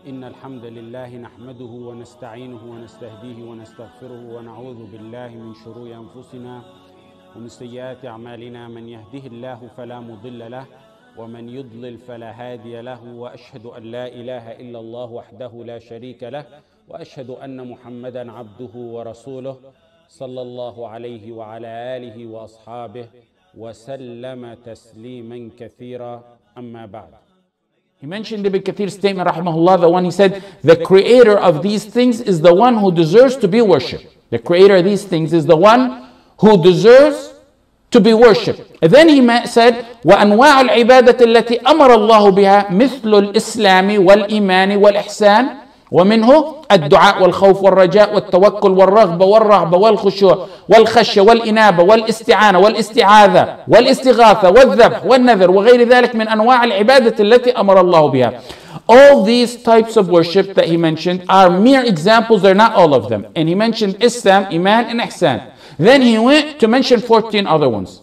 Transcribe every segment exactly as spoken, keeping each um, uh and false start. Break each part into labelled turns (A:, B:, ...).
A: إن الحمد لله نحمده ونستعينه ونستهديه ونستغفره ونعوذ بالله من شرور أنفسنا ومن سيئات أعمالنا. من يهده الله فلا مضل له ومن يضلل فلا هادي له، وأشهد أن لا إله إلا الله وحده لا شريك له، وأشهد أن محمدا عبده ورسوله صلى الله عليه وعلى آله وأصحابه وسلم تسليما كثيرا. أما بعد.
B: He mentioned Ibn Kathir's statement, rahimahullah, the one he said, the creator of these things is the one who deserves to be worshipped. The creator of these things is the one who deserves to be worshipped. And then he said, وَأَنْوَاعُ الْعِبَادَةِ الَّتِي أَمَرَ اللَّهُ بِهَا مِثْلُ الْإِسْلَامِ وَالْإِيمَانِ وَالْإِحْسَانِ ومنه الدعاء والخوف والرجاء والتوكل والرغبة والرهبة والخشوع والخشية والإنابة والاستعانة والاستعاذة والاستغاثة والذبح والنذر وغير ذلك من أنواع العبادة التي أمر الله بها. All these types of worship that he mentioned are mere examples, they're not all of them. And he mentioned Islam, Iman and Ihsan. Then he went to mention fourteen other ones.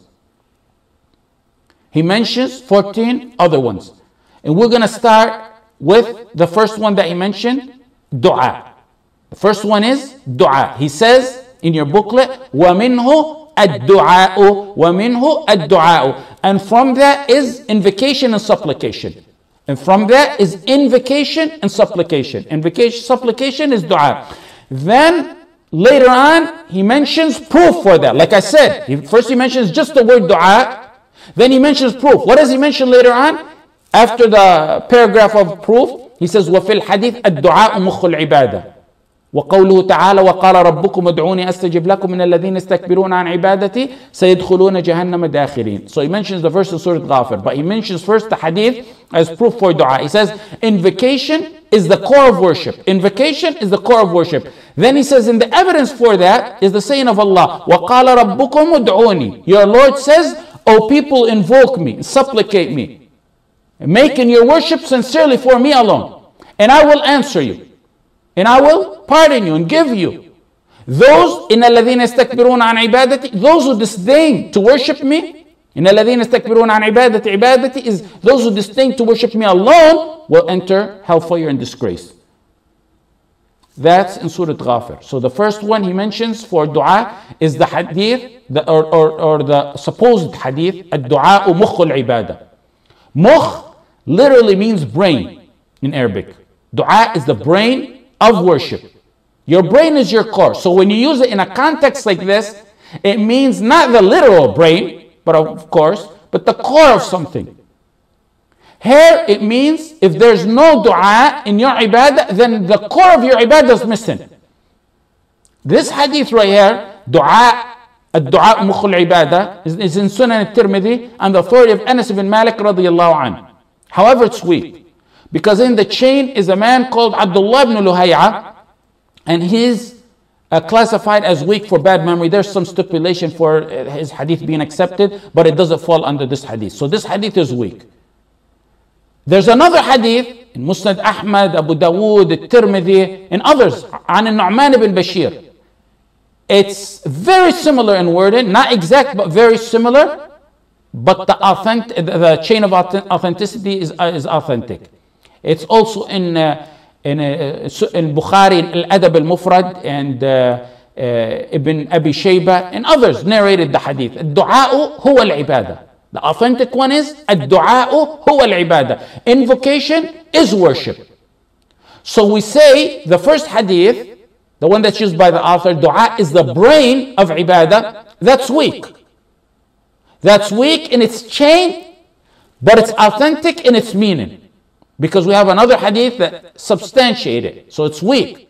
B: He mentions fourteen other ones. And we're going to start with the first one that he mentioned, dua. The first one is dua. He says in your booklet, وَمِنْهُ الدُّعَاءُ وَمِنْهُ الدُّعَاءُ. And from that is invocation and supplication. And from that is invocation and supplication. Invocation, supplication is dua. Then later on, he mentions proof for that. Like I said, he, first he mentions just the word dua. Then he mentions proof. What does he mention later on? After the paragraph of proof, he says, وَفِي الْحَدِيثِ الدُّعَاءُ مُخُّ الْعِبَادَةِ وَقَوْلُهُ تَعَالَى وَقَالَ رَبُّكُمْ ادْعُونِي أَسْتَجِبْ لَكُمْ مِنَ الَّذِينَ يَسْتَكْبِرُونَ عَنْ عِبَادَتِي سَيَدْخُلُونَ جَهَنَّمَ دَاخِرِينَ. So he mentions the verse in Surat Ghaafir, but he mentions first the hadith as proof for dua. He says, invocation is the core of worship. Invocation is the core of worship. Then he says, and the evidence for that is the saying of Allah, وَقَالَ رَبُّكُمْ ادْعُونِي. Your Lord says, O people, invoke me, supplicate me, making your worship sincerely for me alone, and I will answer you, and I will pardon you and give you. Those in الذين يستكبرون عن عبادتي, those who disdain to worship me, in الذين يستكبرون عن عبادتي, عبادتي is those who disdain to worship me alone, will enter hellfire and disgrace. That's in Surat Ghaafir. So the first one he mentions for dua is the hadith, the, or, or, or the supposed hadith, الدعاء مخ العبادة. Mukh literally means brain in Arabic. Dua is the brain of worship. Your brain is your core. So when you use it in a context like this, it means not the literal brain, but of course, but the core of something. Here it means if there's no dua in your ibadah, then the core of your ibadah is missing. This hadith right here, dua, الدعاء مخ العبادة, is in Sunan al-Tirmidhi and the authority of Anas ibn Malik radiyallahu anhu. However, it's weak, because in the chain is a man called Abdullah ibn Luhay'a, and he's uh, classified as weak for bad memory. There's some stipulation for his hadith being accepted, but it doesn't fall under this hadith. So this hadith is weak. There's another hadith in Musnad Ahmad, Abu Dawood, Tirmidhi, and others, عن النعمان ibn Bashir. It's very similar in wording, not exact, but very similar. But the authentic, the chain of authenticity is, uh, is authentic. It's also in uh, in, uh, in Bukhari, in Al-Adab al-Mufrad, and uh, uh, Ibn Abi Shayba, and others narrated the hadith. الدعاء هو العبادة. The authentic one is الدعاء هو العبادة. Invocation is worship. So we say the first hadith, the one that's used by the author, dua is the brain of ibadah, that's weak. That's weak in its chain, but it's authentic in its meaning. Because we have another hadith that substantiates it, so it's weak.